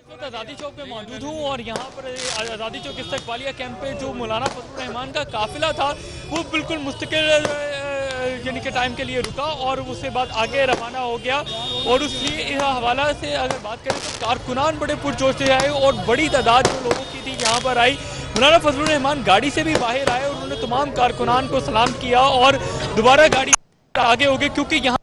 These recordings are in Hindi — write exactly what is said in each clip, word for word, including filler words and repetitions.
आज़ादी चौक पे मौजूद हूँ और यहाँ पर आज़ादी चौक इस्तकबालिया कैंप पे जो मौलाना फजल-उर-रहमान का काफिला था वो बिल्कुल मुस्तकिल यानी कि टाइम के लिए रुका और उसके बाद आगे रवाना हो गया। और उसलिए इस हवाला से अगर बात करें तो कारकुनान बड़े पुरजोश से आए और बड़ी तादाद जो लोगों की थी यहाँ पर आई। मौलाना फजल-उर-रहमान गाड़ी से भी बाहर आए और उन्होंने तमाम कारकुनान को सलाम किया और दोबारा गाड़ी आगे हो गए क्योंकि यहाँ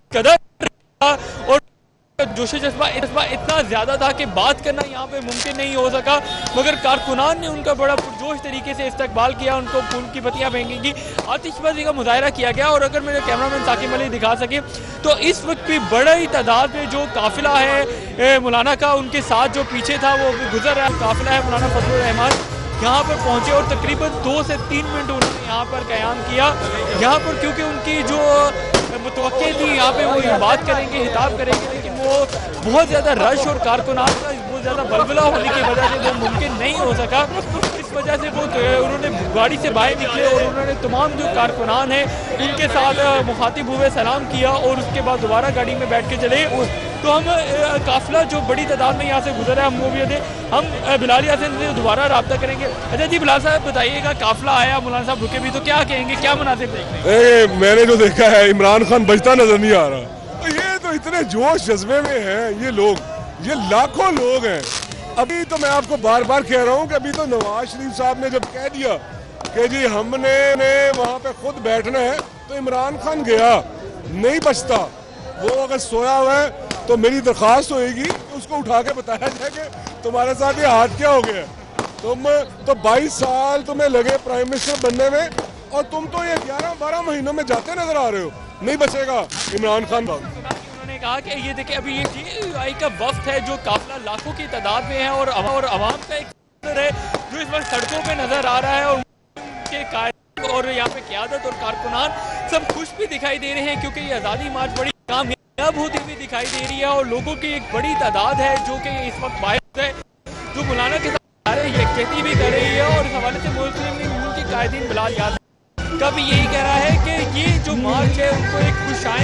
कदर और जोश जज्बा इतना ज़्यादा था कि बात करना यहाँ पे मुमकिन नहीं हो सका, मगर कारकुनान ने उनका बड़ा पुरजोश तरीके से इस्तकबाल किया, उनको फूल की पत्तियाँ फेंकी की, आतिशबाजी का मुजाहरा किया गया। और अगर मेरे कैमरामैन साकिब अली दिखा सके तो इस वक्त भी बड़ी तादाद में जो काफिला है मौलाना का उनके साथ जो पीछे था वो गुजर रहा है काफिला है मौलाना फजल-उर-रहमान यहाँ पर पहुँचे और तकरीबन दो से तीन मिनट उन्होंने यहाँ पर क़याम किया। यहाँ पर क्योंकि उनकी जो मुतवक्के थी यहाँ पे वो बात करेंगे हिताब करेंगे, लेकिन वो बहुत ज़्यादा रश और कारकुनान का बहुत ज़्यादा बलबला होने की वजह से वो मुमकिन नहीं हो सका। इस वजह से वो उन्होंने गाड़ी से बाहर निकले और उन्होंने तमाम जो कारकुनान हैं उनके साथ मुखातिब हुए, सलाम किया और उसके बाद दोबारा गाड़ी में बैठ के चले। तो हम काफिला जो बड़ी तादाद में यहाँ से गुजरा है हम वो भी थे, हम बिलाल यासिन से दोबारा रब्ता करेंगे। अच्छा जी बिलाल साहब बताइएगा, काफिला आया, मौलाना साहब रुके भी तो क्या कहेंगे, क्या मुनासिब देखेंगे? मैंने जो देखा है इमरान खान बचता नजर नहीं आ रहा। तो ये तो इतने जोश जज्बे में हैं ये लोग, ये लाखों लोग हैं। अभी तो मैं आपको बार बार कह रहा हूँ कि अभी तो नवाज शरीफ साहब ने जब कह दिया कि जी हमने ने वहाँ पे खुद बैठना है तो इमरान खान गया, नहीं बचता। वो अगर सोया हुआ है तो मेरी दरख्वास्त होगी कि उसको उठा के बताया जाए कि तुम्हारे साथ ये हाथ क्या हो गया। तुम तो बाईस साल तुम्हें लगे प्राइम मिनिस्टर बनने में और तुम तो ये ग्यारह बारह महीनों में जाते नजर आ रहे हो। नहीं बचेगा इमरान खान। उन्होंने कहा कि ये देखिए अभी ये जी का वक्त है जो काफिला लाखों की तादाद में है और और आवाम का एक है जो इस वक्त सड़कों पे नजर आ रहा है और उनके कायद और यहाँ पे क़यादत और कारकुनान सब खुश भी दिखाई दे रहे हैं क्योंकि ये आज़ादी मार्च बड़ी कामयाब होती हुई दिखाई दे रही है और लोगों की एक बड़ी तादाद है जो कि इस वक्त बाहर है जो मौलाना के साथ यकजहती भी कर रही है। और इस हवाले से मुस्लिम लीग के कायदीन बिलाल याद का भी यही कह रहा है कि ये जो मार्च है उनको एक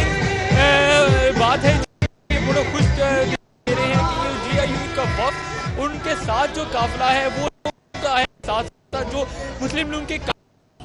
खुशाइन बात है, बड़ा खुश दे रहे हैं कि ये जी-आई-यू का वक्त उनके साथ जो काफिला है वो है, साथ साथ जो मुस्लिम लीग के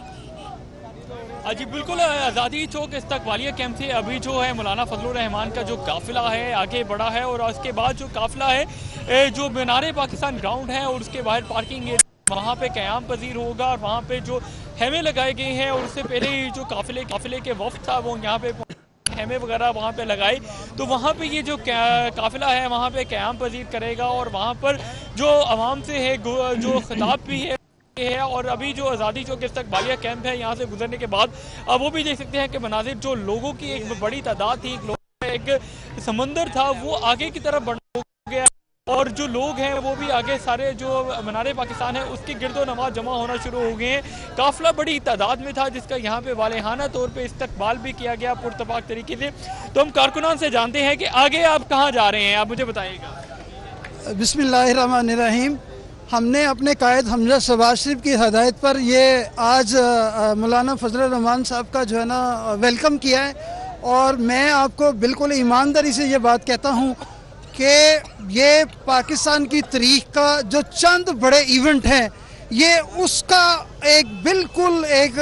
जी बिल्कुल आज़ादी चौक इस्तकबालिया कैंप से अभी जो है मौलाना फजल-उर-रहमान का जो काफिला है आगे बढ़ा है और उसके बाद जो काफिला है जो मीनार पाकिस्तान ग्राउंड है और उसके बाहर पार्किंग वहाँ पे क़याम पजीर होगा और वहाँ पे जो हेमे लगाए गए हैं और उससे पहले ही जो काफिले काफिले के वफ्द था वो यहाँ पे हेमे वगैरह वहाँ पे लगाए तो वहाँ पे ये जो काफिला है वहाँ पे क़याम पजीर करेगा और वहाँ पर जो आवाम से है जो खिताब भी है है और अभी जो आज़ादी चौक इस्तकबालिया कैंप है यहाँ से गुजरने के बाद अब वो भी देख सकते हैं कि मनाजिर जो लोगों की एक बड़ी तादाद थी, एक, एक समंदर था वो आगे की तरफ बढ़ गया और जो लोग हैं वो भी आगे सारे जो मीनार पाकिस्तान है उसके गिरदो नमाज जमा होना शुरू हो गए हैं। काफिला बड़ी तादाद में था जिसका यहाँ पे वालेहाना तौर पे इस्तकबाल भी किया गया पुरतफाक तरीके से। तो हम कारकुनान से जानते हैं कि आगे आप कहाँ जा रहे हैं, आप मुझे बताइएगा। बिस्मिल्लाहिर्रहमानिर्रहीम। हमने अपने कायद हमजा शहबाज शरीफ की हदायत पर ये आज मौलाना फजल-उर-रहमान साहब का जो है ना वेलकम किया है और मैं आपको बिल्कुल ईमानदारी से ये बात कहता हूँ कि ये पाकिस्तान की तारीख का जो चंद बड़े इवेंट हैं ये उसका एक बिल्कुल एक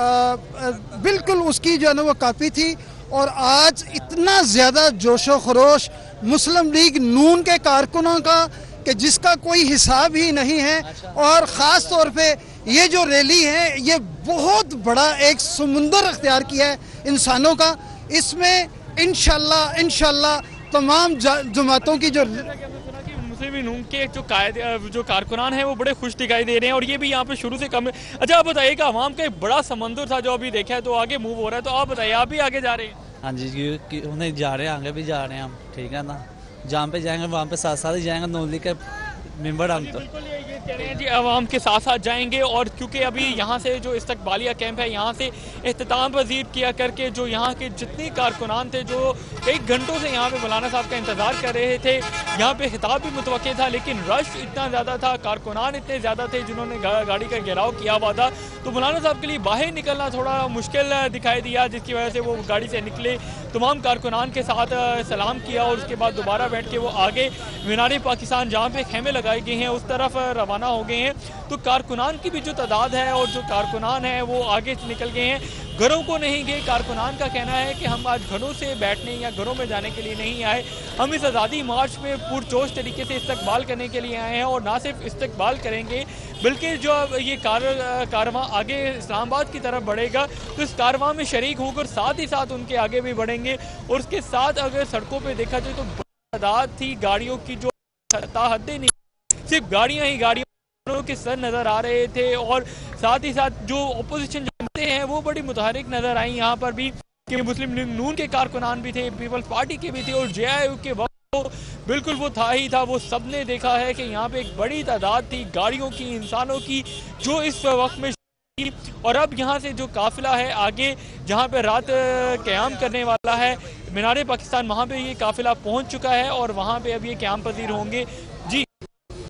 आ, बिल्कुल उसकी जो है ना वो कापी थी। और आज इतना ज़्यादा जोशो खरोश मुस्लिम लीग नून के कारकुनों का कि जिसका कोई हिसाब ही नहीं है। और ख़ास तौर पे ये जो रैली है ये बहुत बड़ा एक समुंदर अख्तियार किया है इंसानों का। इसमें इंशाल्लाह इंशाल्लाह तमाम जमातों की जो मुस्लिम लीग के जो कायद जो कारकुनान है वो बड़े खुश दिखाई दे रहे हैं और ये भी यहाँ पे शुरू से कम है। अच्छा आप बताइएगा, आवाम का एक बड़ा समंदर था जो अभी देखा है तो आगे मूव हो रहा है, तो आप बताइए आप भी आगे जा रहे हैं? हाँ जी उन्हें जा रहे हैं, आगे भी जा रहे हैं हम, ठीक है ना। जहाँ पे जाएंगे वहाँ पे साथ साथ ही जाएंगे, नून लीग के मेंबर हम तो बिल्कुल ये ये कह रहे हैं जी आवाम के साथ साथ जाएंगे। और क्योंकि अभी यहाँ से जो इस्तकबालिया कैंप है यहाँ से इख्तिताम पजीर किया करके जो यहाँ के जितने कारकुनान थे जो कई घंटों से यहाँ पे मौलाना साहब का इंतज़ार कर रहे थे यहाँ पे खिताब भी मुतवक्के था, लेकिन रश इतना ज़्यादा था, कारकुनान इतने ज़्यादा थे जिन्होंने गा, गाड़ी का घेराव किया हुआ था, तो मौलाना साहब के लिए बाहर निकलना थोड़ा मुश्किल दिखाई दिया, जिसकी वजह से वो गाड़ी से निकले, तमाम कारकुनान के साथ सलाम किया और उसके बाद दोबारा बैठ के वो आगे मीनार पाकिस्तान जहाँ पे खेमे लगाए गए हैं उस तरफ रवाना हो गए हैं। तो कारकुनान की भी जो तादाद है और जो कारकुनान है वो आगे निकल गए हैं, घरों को नहीं गए। कारकुनान का कहना है कि हम आज घरों से बैठने या घरों में जाने के लिए नहीं आए, हम इस आज़ादी मार्च में पुरजोश तरीके से इस्तकबाल करने के लिए आए हैं, और ना सिर्फ इस्तकबाल करेंगे बल्कि जो ये कार कारवां आगे इस्लामाबाद की तरफ बढ़ेगा तो इस कारवां में शरीक होकर साथ ही साथ उनके आगे भी बढ़ेंगे। और उसके साथ अगर सड़कों पर देखा जाए तो तादाद थी गाड़ियों की जो हदें नहीं, सिर्फ गाड़ियाँ ही गाड़ियों के सर नज़र आ रहे थे, और साथ ही साथ जो अपोजिशन जमाते हैं वो बड़ी मुतहरिक नज़र आई यहाँ पर भी, कि मुस्लिम लीग नून के कारकुनान भी थे, पीपल्स पार्टी के भी थे, और जे आई एफ के वक्त तो बिल्कुल वो था ही था। वो सब ने देखा है कि यहाँ पे एक बड़ी तादाद थी गाड़ियों की, इंसानों की, जो इस वक्त में। और अब यहाँ से जो काफिला है आगे जहाँ पे रात क़याम करने वाला है मीनार पाकिस्तान, वहाँ पे ये काफिला पहुँच चुका है और वहाँ पे अब ये क़याम पजीर होंगे। जी।